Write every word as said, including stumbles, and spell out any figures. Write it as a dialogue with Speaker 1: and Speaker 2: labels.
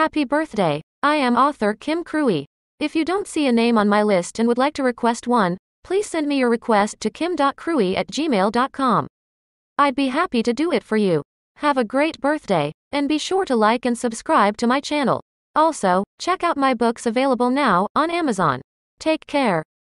Speaker 1: Happy birthday. I am author Kim Cruey. If you don't see a name on my list and would like to request one, please send me your request to kim dot cruey at gmail dot com. I'd be happy to do it for you. Have a great birthday, and be sure to like and subscribe to my channel. Also, check out my books available now on Amazon. Take care.